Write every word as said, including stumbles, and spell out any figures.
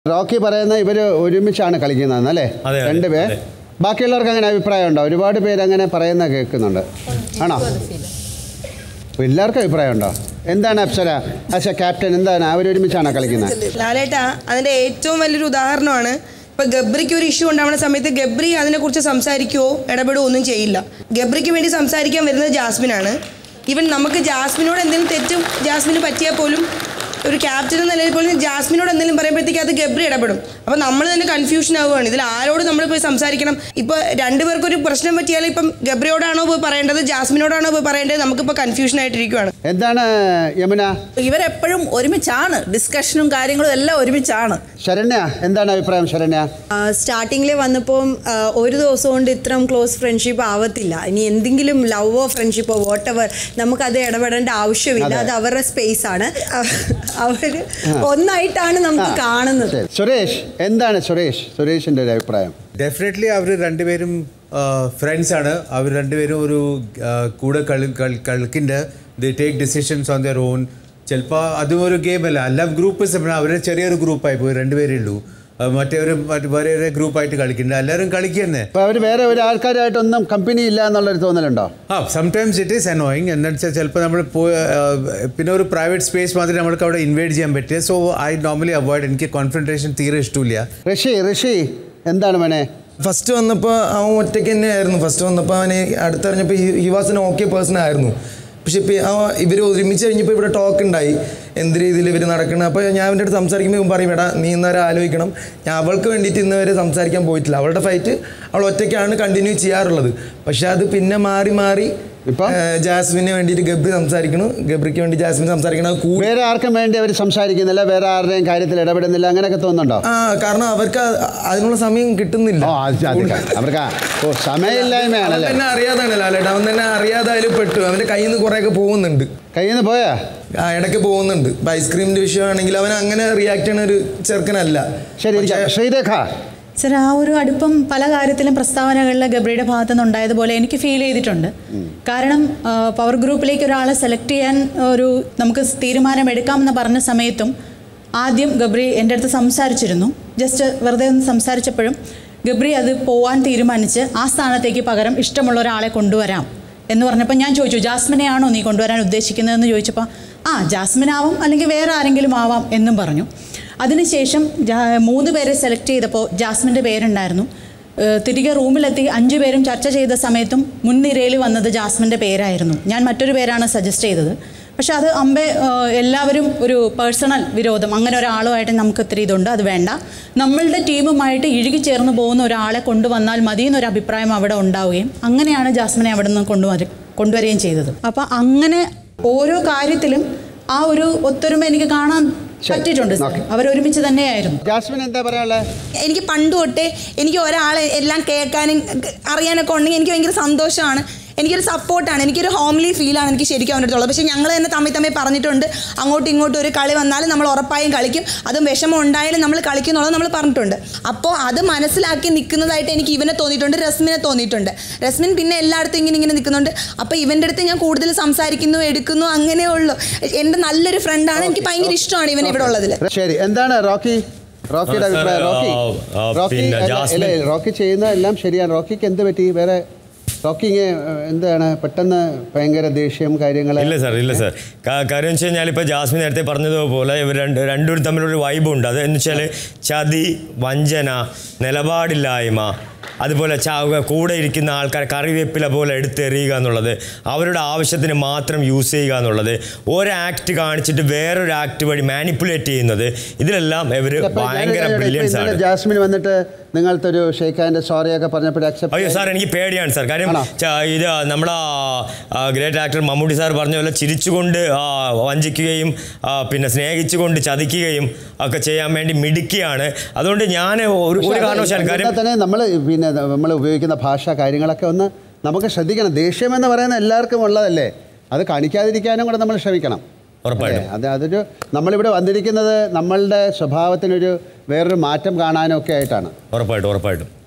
Rocky പറയുന്ന ഇവർ ഒരുമിച്ചാണ് കളിക്കുന്നതെന്നല്ലേ രണ്ടുപേർ ബാക്കിയുള്ളവർക്ക് അങ്ങനെ അഭിപ്രായമുണ്ടോ ഒരുപാട് പേര് അങ്ങനെ പറയുന്ന കേൾക്കുന്നുണ്ട് ആണോ എല്ലാവർക്കും അഭിപ്രായമുണ്ടോ എന്താണ് അപ്സര ആസ് എ ക്യാപ്റ്റൻ എന്താണ് അവർ ഒരുമിച്ചാണോ കളിക്കുന്നത് ലാലേട്ടാ അതിൻ്റെ ഏറ്റവും വലിയൊരു ഉദാഹരണമാണ് ഇപ്പോൾ ഗബ്രിക്ക് ഒരു ഇഷ്യൂ ഉണ്ടാവുന്ന സമയത്ത് ഗബ്രി അതിനെക്കുറിച്ച് സംസാരിക്കുകയോ ഇടപെടുകയോ ഒന്നും ചെയ്യില്ല ഗബ്രിക്ക് വേണ്ടി സംസാരിക്കാൻ വരുന്നത് ജാസ്മിനാണ് ഈവൻ നമുക്ക് ജാസ്മിനോട് എന്തെങ്കിലും തെറ്റും ജാസ്മിന് പറ്റിയാൽ പോലും ഒരു ക്യാപ്റ്റൻ എന്ന നിലയിൽ പോലും ജാസ്മിനോട് എന്തെങ്കിലും പറയുമ്പോഴത്തേക്ക് അത് ഗബ്രി ഇടപെടും അപ്പോൾ നമ്മൾ തന്നെ കൺഫ്യൂഷൻ ആവുകയാണ് ഇതിൽ ആരോട് നമ്മൾ പോയി സംസാരിക്കണം ഇപ്പോൾ രണ്ടുപേർക്കൊരു പ്രശ്നം പറ്റിയാൽ ഇപ്പം ഗബ്രിയോടാണോ പോയി പറയേണ്ടത് ജാസ്മിനോടാണോ പോയി പറയേണ്ടത് നമുക്കിപ്പോൾ കൺഫ്യൂഷൻ ആയിട്ടിരിക്കുകയാണ് എന്താണ് യമുന ഇവരെപ്പോഴും ഒരുമിച്ചാണ് ഡിസ്കഷനും കാര്യങ്ങളും എല്ലാം ഒരുമിച്ചാണ് ശരണ്യ എന്താണ് അഭിപ്രായം ശരണ്യ സ്റ്റാർട്ടിങ്ങിൽ വന്നപ്പോൾ ഒരു ദിവസം കൊണ്ട് ഇത്രയും ക്ലോസ് ഫ്രണ്ട്ഷിപ്പ് ആവത്തില്ല ഇനി എന്തെങ്കിലും ലവോ ഫ്രണ്ട്ഷിപ്പോ വാട്ട് എവർ നമുക്കത് ഇടപെടേണ്ട ആവശ്യമില്ല അത് അവരുടെ സ്പേസ് ആണ് അവർ ഒന്നായിട്ടാണ് നമുക്ക് കാണുന്നത് സുരേഷ് എന്താണ് സുരേഷ് സുരേഷിന്റെ ഒരു അഭിപ്രായം ഡെഫിനറ്റ്ലി അവർ രണ്ടുപേരും ഫ്രണ്ട്സ് ആണ് അവർ രണ്ടുപേരും ഒരു കൂടെ കളി കളിക്കിൻ്റെ they take decisions on their own ചിലപ്പോൾ അതും ഒരു ഗെയിമല്ല എല്ലാം ഗ്രൂപ്പ് അവരുടെ ചെറിയൊരു ഗ്രൂപ്പായി പോയി രണ്ടുപേരേ ഉള്ളൂ മറ്റേ ഒരു വേറെ ഗ്രൂപ്പായിട്ട് കളിക്കുന്നുണ്ട് എല്ലാവരും കളിക്കുന്നേ അപ്പോൾ അവർ വേറെ ഒരു ആൾക്കാരായിട്ടൊന്നും കമ്പനി ഇല്ല എന്നുള്ളൊരു തോന്നലുണ്ടോ ആ സംടൈംസ് ഇറ്റ് ഈസ് അനോയിങ് എന്താ വെച്ചാൽ ചിലപ്പോൾ നമ്മൾ പോയി പിന്നെ ഒരു പ്രൈവറ്റ് സ്പേസ് മാത്രമേ നമ്മൾക്ക് അവിടെ ഇൻവൈറ്റ് ചെയ്യാൻ പറ്റിയ സോ ഐ നോർമലി അവോയ്ഡ് എനിക്ക് കോൺഫ്രണ്ടേഷൻ തീരെ ഇഷ്ടമില്ല ഋഷി ഋഷി എന്താണ് മോനെ ഫസ്റ്റ് വന്നപ്പോൾ അവൻ ഒറ്റയ്ക്ക് തന്നെ ആയിരുന്നു ഫസ്റ്റ് വന്നപ്പോൾ അവന് അടുത്തറിഞ്ഞപ്പോൾ he was an okay person ആയിരുന്നു പക്ഷെ ഇപ്പോൾ ആ ഇവർ ഒരുമിച്ച് കഴിഞ്ഞപ്പോൾ ഇവിടെ ടോക്ക് ഉണ്ടായി എന്ത് രീതിയിൽ ഇവർ നടക്കണം അപ്പോൾ ഞാൻ അവൻ്റെ അടുത്ത് സംസാരിക്കുമ്പോൾ പറയും എടാ നീ ഇന്നവരെ ആലോചിക്കണം ഞാൻ അവൾക്ക് വേണ്ടിയിട്ട് ഇന്നുവരെ സംസാരിക്കാൻ പോയിട്ടില്ല അവളുടെ ഫൈറ്റ് അവൾ ഒറ്റയ്ക്കാണ് കണ്ടിന്യൂ ചെയ്യാറുള്ളത് പക്ഷെ അത് പിന്നെ മാറി മാറി ഇപ്പം ജാസ്മിന് വേണ്ടിയിട്ട് ഗബ്രി സംസാരിക്കണം ഗബ്രിക്ക് വേണ്ടി ജാസ്മിൻ സംസാരിക്കണം വേറെ ആർക്കും വേണ്ടി അവർ സംസാരിക്കുന്നില്ല വേറെ ആരുടെയും കാര്യത്തിൽ ഇടപെടുന്നില്ല അങ്ങനെയൊക്കെ തോന്നുന്നുണ്ടോ ആ കാരണം അവർക്ക് അതിനുള്ള സമയം കിട്ടുന്നില്ല അവർക്ക് ഓ സമയമില്ലായ്മയാണല്ലേ തന്നെ അറിയാതാണ് ലാലേട്ടാ അവൻ തന്നെ അറിയാതെ അതിൽ പെട്ടു അവൻ്റെ കയ്യിൽ നിന്ന് കുറേയൊക്കെ പോകുന്നുണ്ട് കയ്യിൽ നിന്ന് പോയാ ആ ഇടയ്ക്ക് പോകുന്നുണ്ട് ഇപ്പം ഐസ്ക്രീമിൻ്റെ വിഷയമാണെങ്കിൽ അവൻ അങ്ങനെ റിയാക്ട് ചെയ്യുന്ന ഒരു ചെറുക്കനല്ല ശരി ശ്രീരേഖ സർ ആ ഒരു അടുപ്പം പല കാര്യത്തിലും പ്രസ്താവനകളിൽ ഗബ്രിയുടെ ഭാഗത്തു നിന്നുണ്ടായതുപോലെ എനിക്ക് ഫീൽ ചെയ്തിട്ടുണ്ട് കാരണം പവർ ഗ്രൂപ്പിലേക്ക് ഒരാളെ സെലക്ട് ചെയ്യാൻ ഒരു നമുക്ക് തീരുമാനം എടുക്കാമെന്ന് പറഞ്ഞ സമയത്തും ആദ്യം ഗബ്രി എൻ്റെ അടുത്ത് സംസാരിച്ചിരുന്നു ജസ്റ്റ് വെറുതെ ഒന്ന് സംസാരിച്ചപ്പോഴും ഗബ്രി അത് പോവാൻ തീരുമാനിച്ച് ആ സ്ഥാനത്തേക്ക് പകരം ഇഷ്ടമുള്ള ഒരാളെ കൊണ്ടുവരാം എന്ന് പറഞ്ഞപ്പോൾ ഞാൻ ചോദിച്ചു ജാസ്മിനെയാണോ നീ കൊണ്ടുവരാൻ ഉദ്ദേശിക്കുന്നതെന്ന് ചോദിച്ചപ്പോൾ ആ ജാസ്മിനാവാം അല്ലെങ്കിൽ വേറെ ആരെങ്കിലും ആവാം എന്നും പറഞ്ഞു അതിനുശേഷം മൂന്ന് പേരെ സെലക്ട് ചെയ്തപ്പോൾ ജാസ്മിൻ്റെ പേരുണ്ടായിരുന്നു തിരികെ റൂമിലെത്തി അഞ്ചു പേരും ചർച്ച ചെയ്ത സമയത്തും മുൻനിരയിൽ വന്നത് ജാസ്മിൻ്റെ പേരായിരുന്നു ഞാൻ മറ്റൊരു പേരാണ് സജസ്റ്റ് ചെയ്തത് പക്ഷെ അത് അമ്പെ എല്ലാവരും ഒരു പേഴ്സണൽ വിരോധം അങ്ങനെ ഒരാളുമായിട്ട് നമുക്ക് ഇത്തിരി ഇതുണ്ട് അത് വേണ്ട നമ്മളുടെ ടീമുമായിട്ട് ഇഴുകിച്ചേർന്ന് പോകുന്ന ഒരാളെ കൊണ്ടുവന്നാൽ മതി എന്നൊരു അഭിപ്രായം അവിടെ ഉണ്ടാവുകയും അങ്ങനെയാണ് ജാസ്മിനെ അവിടെ നിന്ന് കൊണ്ടുവര കൊണ്ടുവരികയും ചെയ്തത് അപ്പോൾ അങ്ങനെ ഓരോ കാര്യത്തിലും ആ ഒരു ഒത്തൊരുമ എനിക്ക് കാണാൻ പറ്റിയിട്ടുണ്ട് അവരൊരുമിച്ച് തന്നെയായിരുന്നു ജാസ്മിൻ എന്താ പറയാനുള്ളത് എനിക്ക് പണ്ട് തൊട്ടേ എനിക്ക് ഒരാളെ എല്ലാം കേൾക്കാനും അറിയാനൊക്കെ ഉണ്ടെങ്കിൽ എനിക്ക് ഭയങ്കര സന്തോഷമാണ് എനിക്കൊരു സപ്പോർട്ടാണ് എനിക്കൊരു ഹോംലി ഫീലാണ് എനിക്ക് ശരിക്കും അവൻ്റെ അടുത്തുള്ളത് പക്ഷേ ഞങ്ങൾ തന്നെ തമ്മിൽ തമ്മിൽ പറഞ്ഞിട്ടുണ്ട് അങ്ങോട്ടും ഇങ്ങോട്ടും ഒരു കളി വന്നാലും നമ്മൾ ഉറപ്പായും കളിക്കും അതും വിഷമം ഉണ്ടായാലും നമ്മൾ കളിക്കുന്നുള്ളത് നമ്മൾ പറഞ്ഞിട്ടുണ്ട് അപ്പോൾ അത് മനസ്സിലാക്കി നിൽക്കുന്നതായിട്ട് എനിക്ക് ഇവനെ തോന്നിയിട്ടുണ്ട് റസ്മിനെ തോന്നിയിട്ടുണ്ട് റസ്മിൻ പിന്നെ എല്ലായിടത്തും ഇങ്ങനെ ഇങ്ങനെ നിൽക്കുന്നുണ്ട് അപ്പോൾ ഇവൻ്റെ അടുത്ത് ഞാൻ കൂടുതൽ സംസാരിക്കുന്നു എടുക്കുന്നു അങ്ങനെ ഉള്ളൂ എൻ്റെ നല്ലൊരു ഫ്രണ്ടാണ് എനിക്ക് ഭയങ്കര ഇഷ്ടമാണ് ഇവൻ ഇവിടെ ഉള്ളതിൽ ശരി എന്താണ് റോക്കി റോക്കിയുടെ അഭിപ്രായം റോക്കി റോക്കി റോക്കി ചെയ്യുന്ന എല്ലാം ശരിയാണ് റോക്കിക്ക് എന്ത് പറ്റി വേറെ റോക്കിങ് എന്താണ് പെട്ടെന്ന് ഭയങ്കര ദേഷ്യം കാര്യങ്ങൾ ഇല്ല സാർ ഇല്ല സാർ കാര്യം വെച്ച് കഴിഞ്ഞാൽ ഇപ്പോൾ ജാസ്മിൻ നേരത്തെ പറഞ്ഞതുപോലെ ഇവർ രണ്ട് രണ്ടുപേരും തമ്മിലൊരു വൈബുണ്ട് അത് എന്ന് വെച്ചാൽ ചതി വഞ്ചന നിലപാടില്ലായ്മ അതുപോലെ കൂടെ ഇരിക്കുന്ന ആൾക്കാർ കറിവേപ്പില പോലെ എടുത്തെറിയുക എന്നുള്ളത് അവരുടെ ആവശ്യത്തിന് മാത്രം യൂസ് ചെയ്യുക എന്നുള്ളത് ഒരു ആക്ട് കാണിച്ചിട്ട് വേറൊരു ആക്ട് വഴി മാനിപ്പുലേറ്റ് ചെയ്യുന്നത് ഇതിലെല്ലാം ഇവർ ഭയങ്കര ബ്രില്യൻസ് ആണ് ജാസ്മിൻ വന്നിട്ട് നിങ്ങളത്തെ ഒരു ഷേക്ക് ഹാൻഡ് സോറിയൊക്കെ പറഞ്ഞപ്പോൾ അക്സെപ്റ്റ് അയ്യോ സാർ എനിക്ക് പേടിയാണ് സാർ കാര്യം ഇത് നമ്മുടെ ഗ്രേറ്റ് ആക്ടർ മമ്മൂട്ടി സാർ പറഞ്ഞ പോലെ ചിരിച്ചുകൊണ്ട് വഞ്ചിക്കുകയും പിന്നെ സ്നേഹിച്ചുകൊണ്ട് ചതിക്കുകയും ഒക്കെ ചെയ്യാൻ വേണ്ടി മിടുക്കിയാണ് അതുകൊണ്ട് ഞാൻ ഒരു ഒരു കാരണവശാലും കാര്യം തന്നെ നമ്മൾ പിന്നെ നമ്മൾ ഉപയോഗിക്കുന്ന ഭാഷ കാര്യങ്ങളൊക്കെ ഒന്ന് നമുക്ക് ശ്രദ്ധിക്കണം ദേഷ്യം എന്ന് പറയുന്നത് എല്ലാവർക്കും ഉള്ളതല്ലേ അത് കാണിക്കാതിരിക്കാനും കൂടെ നമ്മൾ ശ്രമിക്കണം ഉറപ്പായിട്ടും അത് അതൊരു നമ്മളിവിടെ വന്നിരിക്കുന്നത് നമ്മളുടെ സ്വഭാവത്തിനൊരു വേറൊരു മാറ്റം കാണാനും ഒക്കെ ആയിട്ടാണ് ഉറപ്പായിട്ടും ഉറപ്പായിട്ടും